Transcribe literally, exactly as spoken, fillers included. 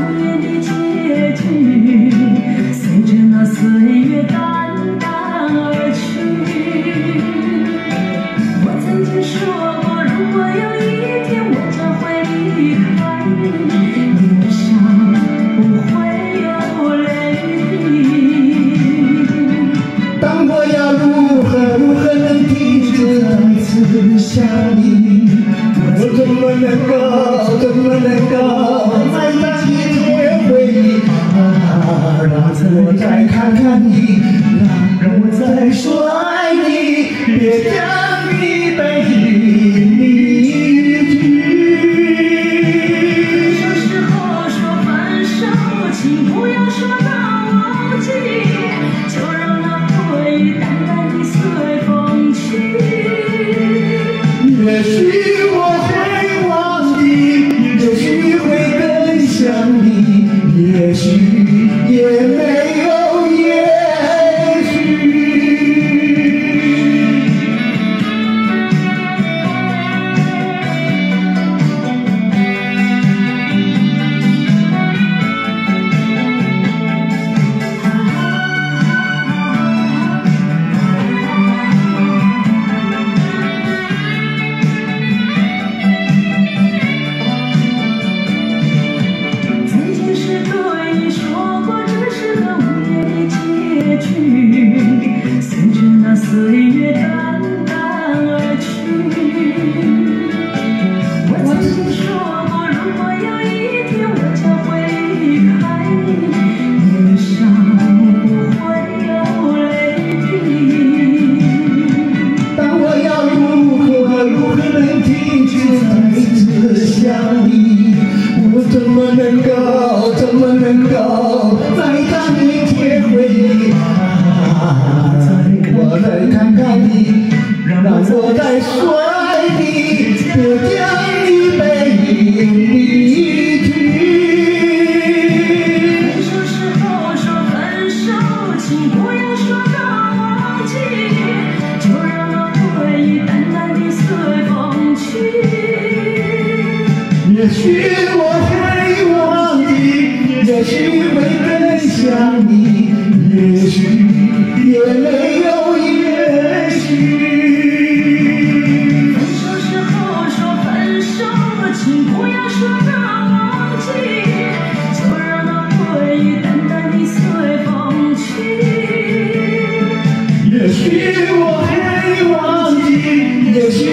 无言的结局，随着那岁月淡淡而去。我曾经说过，如果有一天我将会离开你，脸上不会有泪滴。 当我要如何如何能停止再次想你？我怎么能够怎么能够再当一天回忆？啊，让我再看看你，让我再说爱你，别将你背离离去。 分手时候说分手，请不要说到忘记，就让那回忆淡淡地随风去。 也许我会忘记，也许会更想你，也许也没有也许。 曾经是对你说过，这是个无言的结局，随着那岁月淡淡而去。我曾经说过，如果有一天我将会离开你，脸上不会有泪滴。 当我要如何如何能停止再次想你？我怎么能够怎么能够再当一天回忆？啊，我再看看你，让我再说爱你，别将你背离去。 分手时候说分手，请不要说到忘记，就让那回忆淡淡地随风去。 也许我会忘记，也许会更想你，也许也没有也许。 分手时候说分手，请不要说到忘记，就让那回忆淡淡地随风去。 也许我会忘记，也许